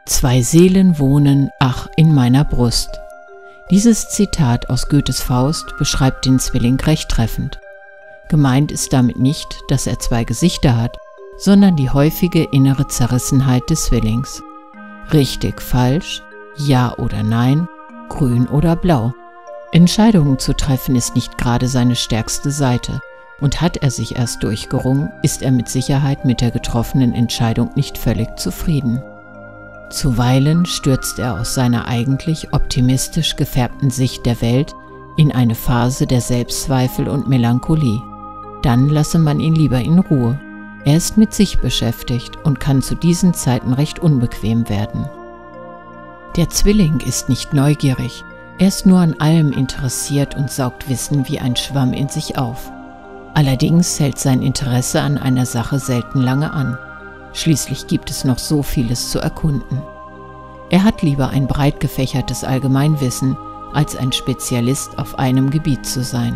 Zwei Seelen wohnen, ach, in meiner Brust. Dieses Zitat aus Goethes Faust beschreibt den Zwilling recht treffend. Gemeint ist damit nicht, dass er zwei Gesichter hat, sondern die häufige innere Zerrissenheit des Zwillings. Richtig, falsch, ja oder nein, grün oder blau. Entscheidungen zu treffen ist nicht gerade seine stärkste Seite, und hat er sich erst durchgerungen, ist er mit Sicherheit mit der getroffenen Entscheidung nicht völlig zufrieden. Zuweilen stürzt er aus seiner eigentlich optimistisch gefärbten Sicht der Welt in eine Phase der Selbstzweifel und Melancholie. Dann lasse man ihn lieber in Ruhe. Er ist mit sich beschäftigt und kann zu diesen Zeiten recht unbequem werden. Der Zwilling ist nicht neugierig, er ist nur an allem interessiert und saugt Wissen wie ein Schwamm in sich auf. Allerdings hält sein Interesse an einer Sache selten lange an. Schließlich gibt es noch so vieles zu erkunden. Er hat lieber ein breit gefächertes Allgemeinwissen, als ein Spezialist auf einem Gebiet zu sein.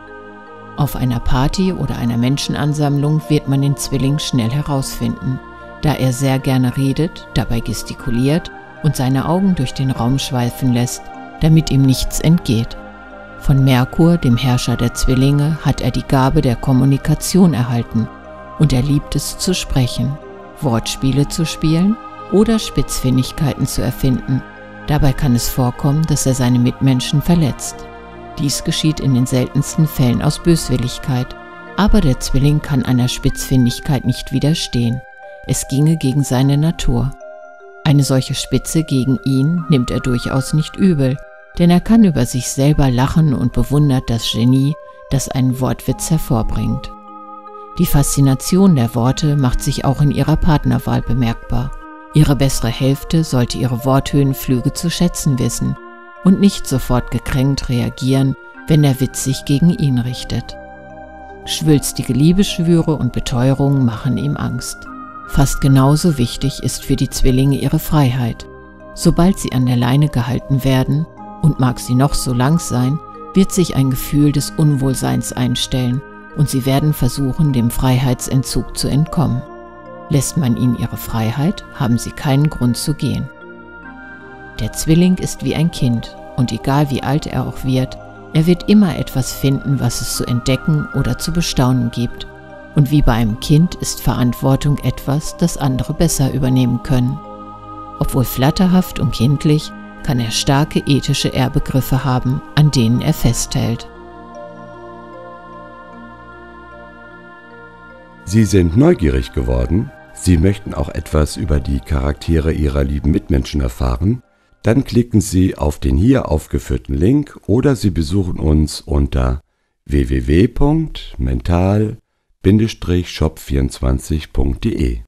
Auf einer Party oder einer Menschenansammlung wird man den Zwilling schnell herausfinden, da er sehr gerne redet, dabei gestikuliert und seine Augen durch den Raum schweifen lässt, damit ihm nichts entgeht. Von Merkur, dem Herrscher der Zwillinge, hat er die Gabe der Kommunikation erhalten und er liebt es zu sprechen, Wortspiele zu spielen oder Spitzfindigkeiten zu erfinden. Dabei kann es vorkommen, dass er seine Mitmenschen verletzt. Dies geschieht in den seltensten Fällen aus Böswilligkeit, aber der Zwilling kann einer Spitzfindigkeit nicht widerstehen. Es ginge gegen seine Natur. Eine solche Spitze gegen ihn nimmt er durchaus nicht übel, denn er kann über sich selber lachen und bewundert das Genie, das einen Wortwitz hervorbringt. Die Faszination der Worte macht sich auch in ihrer Partnerwahl bemerkbar. Ihre bessere Hälfte sollte ihre Worthöhenflüge zu schätzen wissen und nicht sofort gekränkt reagieren, wenn der Witz sich gegen ihn richtet. Schwülstige Liebesschwüre und Beteuerungen machen ihm Angst. Fast genauso wichtig ist für die Zwillinge ihre Freiheit. Sobald sie an der Leine gehalten werden, und mag sie noch so lang sein, wird sich ein Gefühl des Unwohlseins einstellen und sie werden versuchen, dem Freiheitsentzug zu entkommen. Lässt man ihnen ihre Freiheit, haben sie keinen Grund zu gehen. Der Zwilling ist wie ein Kind und egal wie alt er auch wird, er wird immer etwas finden, was es zu entdecken oder zu bestaunen gibt. Und wie bei einem Kind ist Verantwortung etwas, das andere besser übernehmen können. Obwohl flatterhaft und kindlich, kann er starke ethische Ehrbegriffe haben, an denen er festhält. Sie sind neugierig geworden? Sie möchten auch etwas über die Charaktere Ihrer lieben Mitmenschen erfahren? Dann klicken Sie auf den hier aufgeführten Link oder Sie besuchen uns unter www.mental-shop24.de.